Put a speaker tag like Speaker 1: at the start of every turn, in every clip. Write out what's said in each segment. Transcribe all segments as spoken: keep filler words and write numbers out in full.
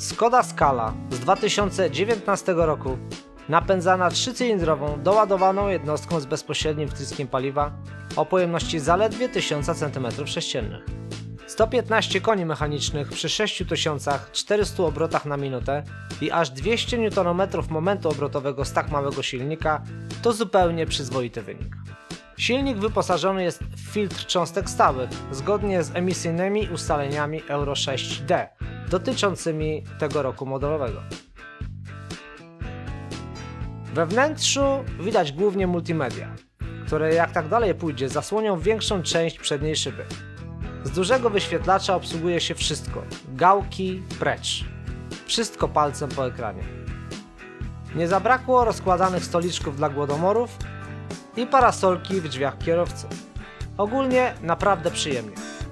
Speaker 1: Skoda Scala z dwa tysiące dziewiętnastego roku, napędzana trzycylindrową, doładowaną jednostką z bezpośrednim wtryskiem paliwa o pojemności zaledwie tysiąc centymetrów sześciennych. sto piętnaście koni mechanicznych przy sześć tysięcy czterystu obrotach na minutę i aż dwieście niutonometrów momentu obrotowego z tak małego silnika to zupełnie przyzwoity wynik. Silnik wyposażony jest w filtr cząstek stałych, zgodnie z emisyjnymi ustaleniami Euro sześć D dotyczącymi tego roku modelowego. We wnętrzu widać głównie multimedia, które jak tak dalej pójdzie zasłonią większą część przedniej szyby. Z dużego wyświetlacza obsługuje się wszystko, gałki precz, wszystko palcem po ekranie. Nie zabrakło rozkładanych stoliczków dla głodomorów i parasolki w drzwiach kierowcy. Ogólnie naprawdę przyjemnie.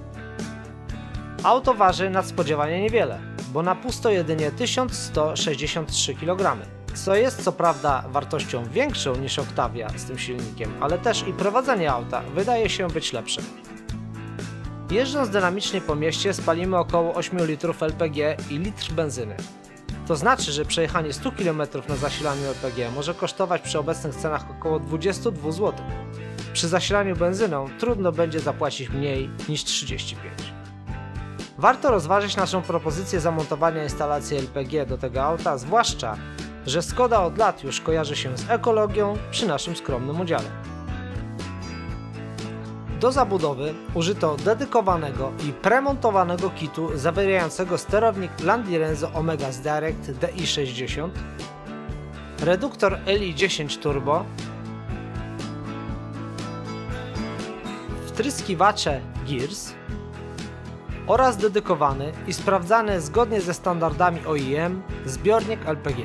Speaker 1: Auto waży nadspodziewanie niewiele, bo na pusto jedynie tysiąc sto sześćdziesiąt trzy kilogramy, co jest co prawda wartością większą niż Octavia z tym silnikiem, ale też i prowadzenie auta wydaje się być lepsze. Jeżdżąc dynamicznie po mieście spalimy około osiem litrów L P G i litr benzyny. To znaczy, że przejechanie stu kilometrów na zasilaniu L P G może kosztować przy obecnych cenach około dwadzieścia dwa złote. Przy zasilaniu benzyną trudno będzie zapłacić mniej niż trzydzieści pięć. Warto rozważyć naszą propozycję zamontowania instalacji L P G do tego auta, zwłaszcza, że Skoda od lat już kojarzy się z ekologią przy naszym skromnym udziale. Do zabudowy użyto dedykowanego i premontowanego kitu zawierającego sterownik Landirenzo Omega Direct D I sześćdziesiąt, reduktor L I dziesięć Turbo, wtryskiwacze Gears oraz dedykowany i sprawdzany zgodnie ze standardami O E M zbiornik L P G.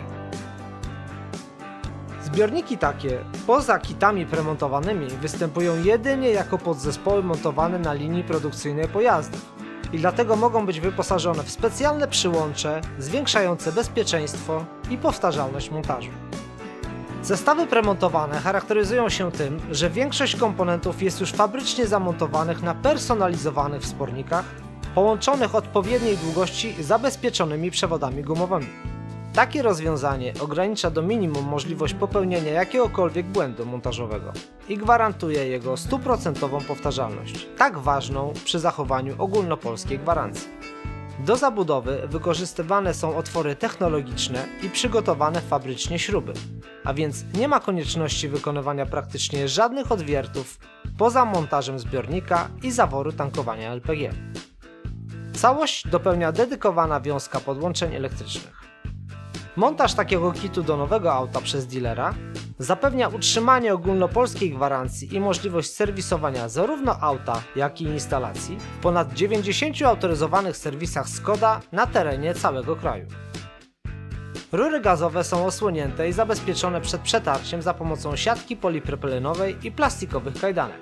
Speaker 1: Zbiorniki takie, poza kitami premontowanymi, występują jedynie jako podzespoły montowane na linii produkcyjnej pojazdów i dlatego mogą być wyposażone w specjalne przyłącze zwiększające bezpieczeństwo i powtarzalność montażu. Zestawy premontowane charakteryzują się tym, że większość komponentów jest już fabrycznie zamontowanych na personalizowanych wspornikach, połączonych odpowiedniej długości zabezpieczonymi przewodami gumowymi. Takie rozwiązanie ogranicza do minimum możliwość popełnienia jakiegokolwiek błędu montażowego i gwarantuje jego stuprocentową powtarzalność, tak ważną przy zachowaniu ogólnopolskiej gwarancji. Do zabudowy wykorzystywane są otwory technologiczne i przygotowane fabrycznie śruby, a więc nie ma konieczności wykonywania praktycznie żadnych odwiertów poza montażem zbiornika i zaworu tankowania L P G. Całość dopełnia dedykowana wiązka podłączeń elektrycznych. Montaż takiego kitu do nowego auta przez dealera zapewnia utrzymanie ogólnopolskiej gwarancji i możliwość serwisowania zarówno auta, jak i instalacji w ponad dziewięćdziesięciu autoryzowanych serwisach Skoda na terenie całego kraju. Rury gazowe są osłonięte i zabezpieczone przed przetarciem za pomocą siatki polipropylenowej i plastikowych kajdanek.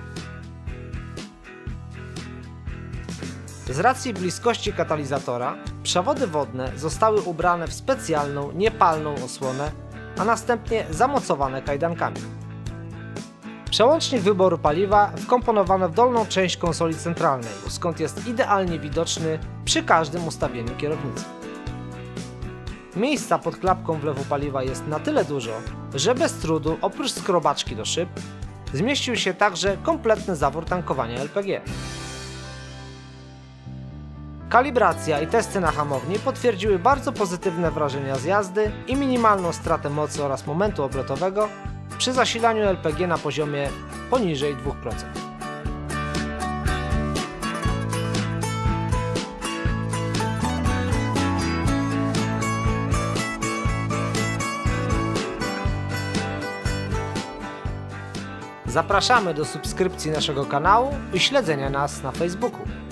Speaker 1: Z racji bliskości katalizatora, przewody wodne zostały ubrane w specjalną, niepalną osłonę, a następnie zamocowane kajdankami. Przełącznik wyboru paliwa wkomponowano w dolną część konsoli centralnej, skąd jest idealnie widoczny przy każdym ustawieniu kierownicy. Miejsca pod klapką wlewu paliwa jest na tyle dużo, że bez trudu oprócz skrobaczki do szyb zmieścił się także kompletny zawór tankowania L P G. Kalibracja i testy na hamowni potwierdziły bardzo pozytywne wrażenia z jazdy i minimalną stratę mocy oraz momentu obrotowego przy zasilaniu L P G na poziomie poniżej dwóch procent. Zapraszamy do subskrypcji naszego kanału i śledzenia nas na Facebooku.